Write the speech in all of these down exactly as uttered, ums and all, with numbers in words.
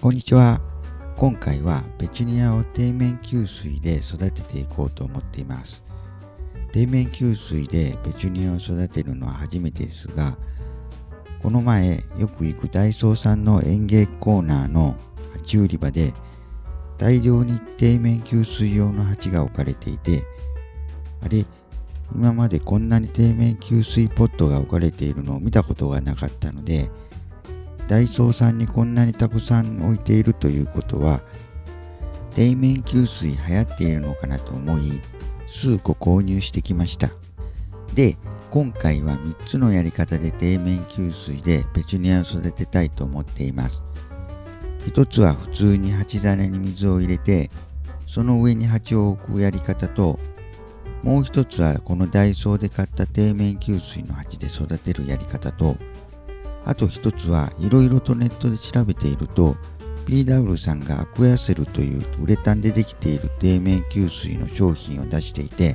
こんにちは。今回はペチュニアを底面給水で育てていこうと思っています。底面給水でペチュニアを育てるのは初めてですが、この前よく行くダイソーさんの園芸コーナーの鉢売り場で大量に底面給水用の鉢が置かれていて、あれ、今までこんなに底面給水ポットが置かれているのを見たことがなかったので、ダイソーさんにこんなにたくさん置いているということは、底面給水流行っているのかなと思い、数個購入してきました。で、今回はみっつのやり方で底面給水でペチュニアを育てたいと思っています。ひとつは普通に鉢皿に水を入れて、その上に鉢を置くやり方と、もう一つはこのダイソーで買った底面給水の鉢で育てるやり方と、あと一つはいろいろとネットで調べていると ピーダブリュー さんがアクアセルというウレタンでできている底面給水の商品を出していて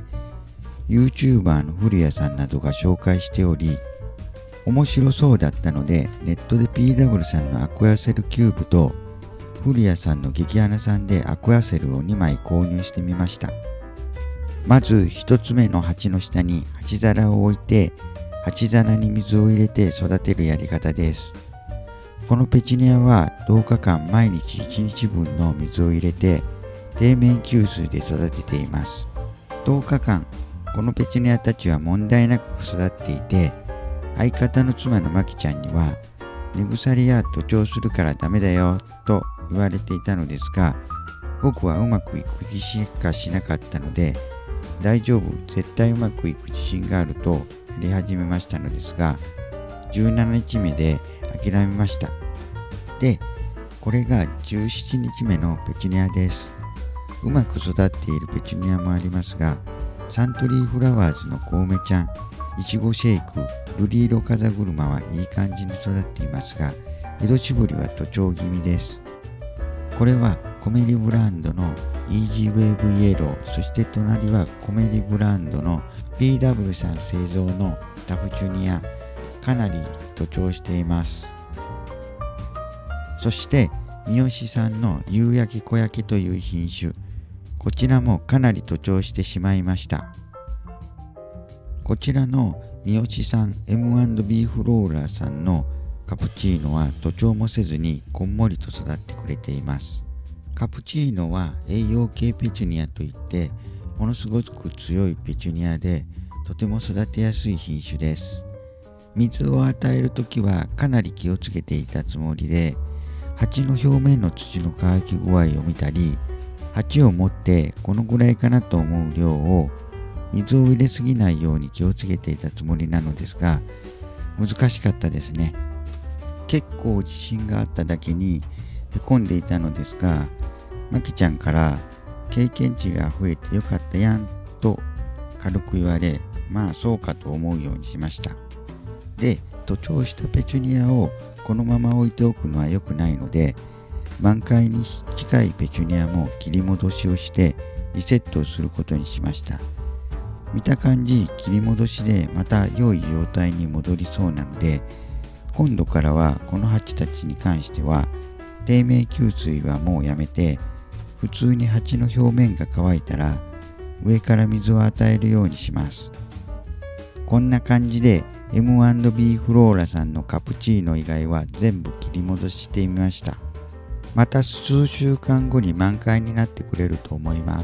YouTuber の古谷さんなどが紹介しており面白そうだったのでネットで ピーダブリュー さんのアクアセルキューブと古谷さんの激花さんでアクアセルをにまい購入してみました。まず一つ目の鉢の下に鉢皿を置いて鉢皿に水を入れて育てるやり方です。このペチュニアはとおかかん毎日いちにちぶんの水を入れて底面給水で育てています。とおかかん、このペチュニアたちは問題なく育っていて、相方の妻のマキちゃんには根腐りや徒長するからダメだよと言われていたのですが、僕はうまくいく気しかしなかったので、大丈夫、絶対うまくいく自信があるとやり始めましたのですが、じゅうしちにちめで諦めました。で、これがじゅうしちにちめのペチュニアです。うまく育っているペチュニアもありますが、サントリーフラワーズのコウメちゃん、いちごシェイク、瑠璃色風車はいい感じに育っていますが、エドシボリは徒長気味です。これはコメリブランドのイージーウェーブイエロー、そして隣はコメリブランドの ピーダブリュー さん製造のタフチュニア、かなり徒長しています。そして三好さんの夕焼け小焼けという品種、こちらもかなり徒長してしまいました。こちらの三好さん エムアンドビー フローラーさんのカプチーノは徒長もせずにこんもりと育ってくれています。カプチーノは栄養系ペチュニアといってものすごく強いペチュニアでとても育てやすい品種です。水を与えるときはかなり気をつけていたつもりで、鉢の表面の土の乾き具合を見たり、鉢を持ってこのぐらいかなと思う量を水を入れすぎないように気をつけていたつもりなのですが、難しかったですね。結構自信があっただけにへこんでいたのですが、マキちゃんから経験値が増えてよかったやんと軽く言われ、まあそうかと思うようにしました。で、徒長したペチュニアをこのまま置いておくのは良くないので、満開に近いペチュニアも切り戻しをしてリセットをすることにしました。見た感じ切り戻しでまた良い状態に戻りそうなので、今度からはこの鉢たちに関しては底面給水はもうやめて、普通に鉢の表面が乾いたら上から水を与えるようにします。こんな感じで エムアンドビー フローラさんのカプチーノ以外は全部切り戻してみました。また数週間後に満開になってくれると思います。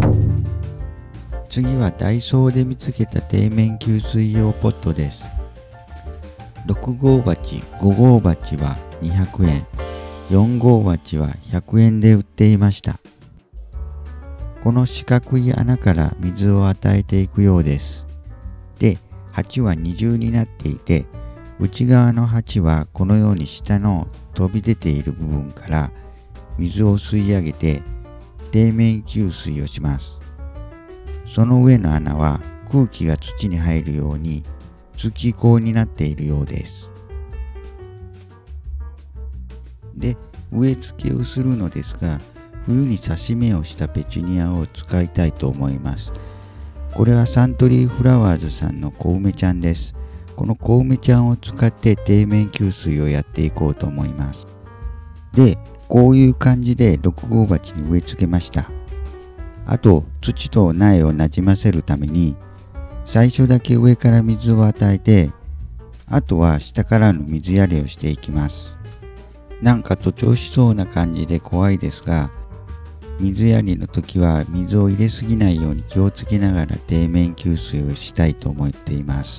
次はダイソーで見つけた底面給水用ポットです。ろくごう鉢、ごごう鉢はにひゃくえん、よんごう鉢はひゃくえんで売っていました。この四角い穴から水を与えていくようです。で、鉢は二重になっていて、内側の鉢はこのように下の飛び出ている部分から水を吸い上げて底面給水をします。その上の穴は空気が土に入るように通気口になっているようです。で、植え付けをするのですが、冬に刺し目をしたペチュニアを使いたいと思います。これはサントリーフラワーズさんのコウメちゃんです。このコウメちゃんを使って底面給水をやっていこうと思います。で、 こういう感じでろくごう鉢に植え付けました。あと土と苗をなじませるために最初だけ上から水を与えて、あとは下からの水やりをしていきます。なんか徒長しそうな感じで怖いですが、水やりの時は水を入れすぎないように気をつけながら底面給水をしたいと思っています。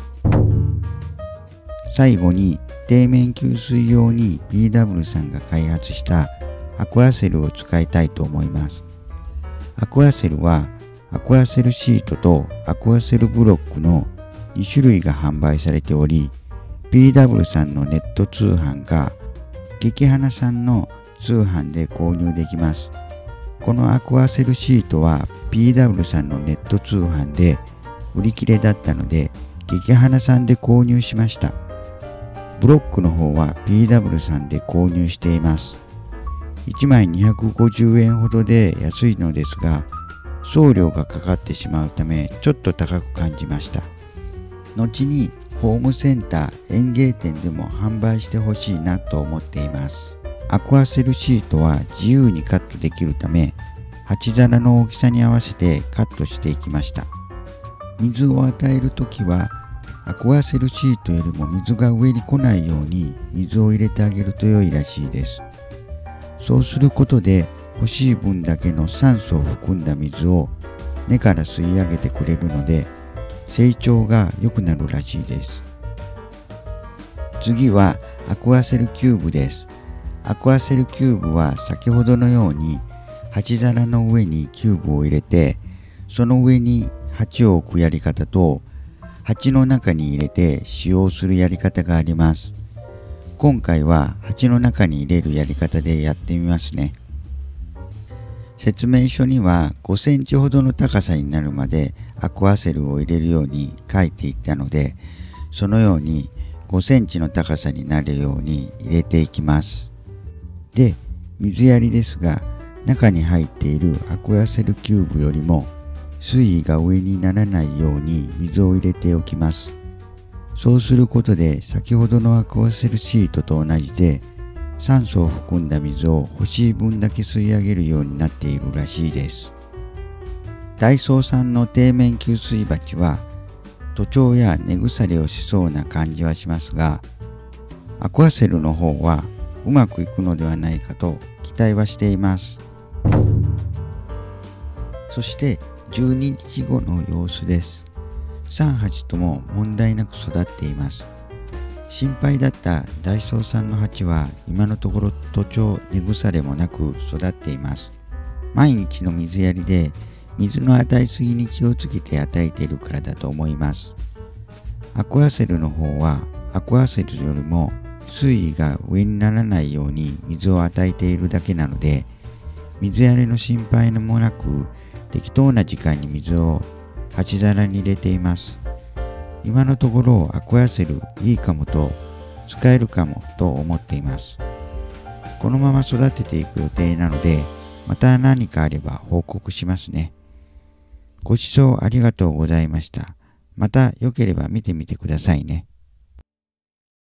最後に底面給水用に ビーダブリュー さんが開発したアクアセルを使いたいと思います。アクアセルはアクアセルシートとアクアセルブロックのに種類が販売されており、 ビーダブリュー さんのネット通販か激花さんの通販で購入できます。このアクアセルシートは ビーダブリュー さんのネット通販で売り切れだったので激花さんで購入しました。ブロックの方は ビーダブリュー さんで購入しています。いちまいにひゃくごじゅうえんほどで安いのですが、送料がかかってしまうためちょっと高く感じました。後にホームセンター、園芸店でも販売してほしいなと思っています。アクアセルシートは自由にカットできるため、鉢皿の大きさに合わせてカットしていきました。水を与えるときはアクアセルシートよりも水が上に来ないように水を入れてあげると良いらしいです。そうすることで欲しい分だけの酸素を含んだ水を根から吸い上げてくれるので成長が良くなるらしいです。次はアクアセルキューブです。アクアセルキューブは先ほどのように鉢皿の上にキューブを入れて、その上に鉢を置くやり方と鉢の中に入れて使用するやり方があります。今回は鉢の中に入れるやり方でやってみますね。説明書にはごセンチほどの高さになるまでアクアセルを入れるように書いていたので、そのようにごセンチの高さになるように入れていきます。で、水やりですが、中に入っているアクアセルキューブよりも水位が上にならないように水を入れておきます。そうすることで先ほどのアクアセルシートと同じで酸素を含んだ水を欲しい分だけ吸い上げるようになっているらしいです。ダイソーさんの底面給水鉢は徒長や根腐れをしそうな感じはしますが、アクアセルの方はうまくいくのではないかと期待はしています。そしてじゅうににちごの様子です。さん鉢とも問題なく育っています。心配だったダイソーさんの鉢は今のところ徒長、根腐れもなく育っています。毎日の水やりで水の与えすぎに気をつけて与えているからだと思います。アクアセルの方はアクアセルよりも水位が上にならないように水を与えているだけなので、水やりの心配もなく適当な時間に水を鉢皿に入れています。今のところアクアセルいいかもと、使えるかもと思っています。このまま育てていく予定なので、また何かあれば報告しますね。ご視聴ありがとうございました。また良ければ見てみてくださいね。